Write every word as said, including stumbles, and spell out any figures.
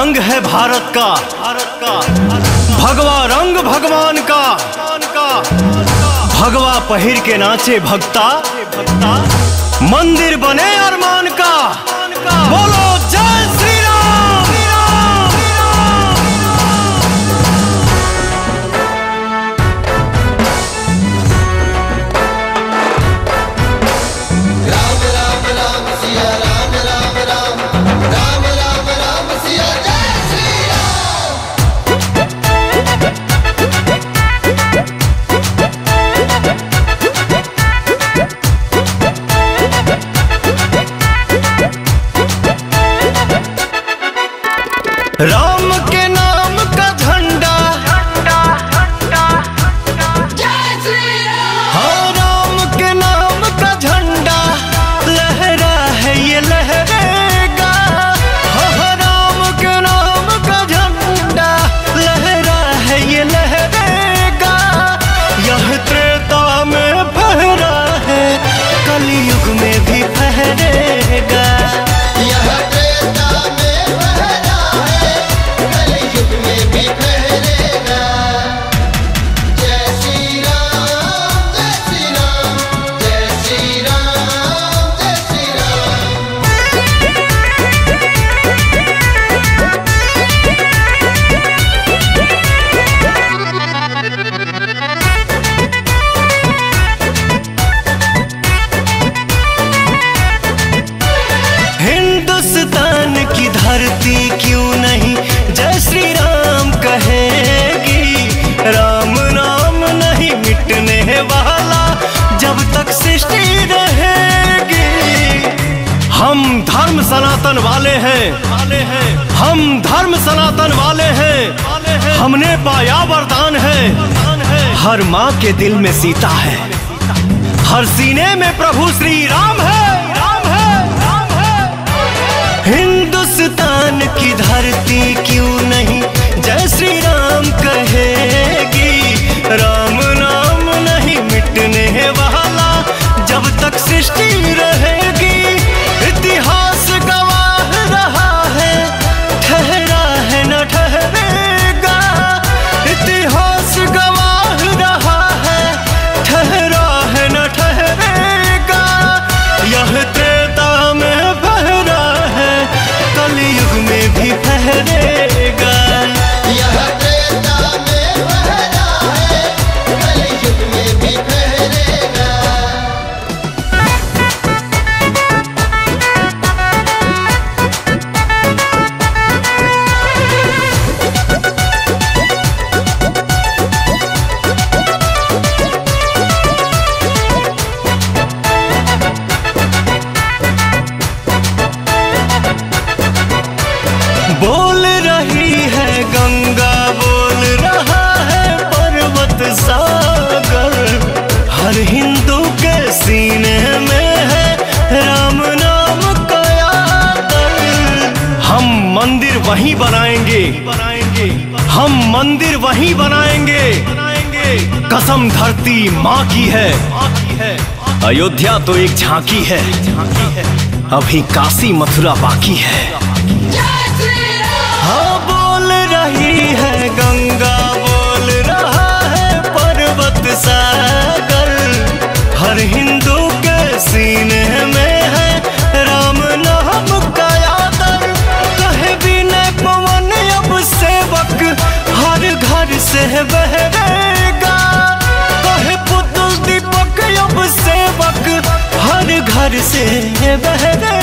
रंग है भारत का, भारत का भगवा रंग भगवान का, भगवा पहिर के नाचे भक्ता, मंदिर बने अरमान का। बोलो जय श्री राम। राम राम राम सिया राम राम राम राम राम राम सिया जय श्री राम के नाम का झंडा, जय श्री राम। हाँ राम के नाम का झंडा लहरा है ये लहरेगा। हाँ राम के नाम का झंडा लहरा है ये लहरेगा। यह त्रेता में फहरा है कलयुग में भी फहरेगा। यह त्रेता में फहरा है कलयुग में भी फहरेगा। जय श्री राम जय श्री राम जय श्री राम जय श्री राम। हिंदुस्तान की धरती क्यों नहीं जय श्री राम कहेगी। राम नाम नहीं मिटने वाला जब तक सृष्टि रहेगी। हम धर्म सनातन वाले हैं, वाले हैं हम धर्म सनातन वाले हैं। हमने पाया वरदान है, हर माँ के दिल में सीता है, हर सीने में प्रभु श्री राम है, राम है, राम है। हिंदुस्तान की धरती क्यों नहीं जय श्री राम कहेगी। राम नाम नहीं मिटने वाला जब तक सृष्टि रहेगी। इतिहास गवाह रहा है ठहरा है न ठहरेगा। इतिहास गवाह रहा है ठहरा है न ठहरेगा। यह त्रेता में फहरा है कलयुग में भी फहरेगा। यह त्रेता में फहरा है कलयुग में भी फहरेगा। बोल रही है गंगा, बोल रहा है पर्वत सागर। हर हिंदू के सीने में है राम नाम का आदर। हम मंदिर वहीं बनाएंगे, बनाएंगे हम मंदिर वहीं बनाएंगे, बनाएंगे कसम धरती माँ की है, माँ की है। अयोध्या तो एक झांकी है, झांकी है अभी काशी मथुरा बाकी है। हाँ बोल रही है गंगा, बोल रहा है पर्वत सागर। हर हिंदू के सीने में है राम नाम का आदर। कहे विनय पवन अब सेवक हर घर से बहरेगा। कहे पुतुल दीपक अब सेवक हर घर से बहरेगा।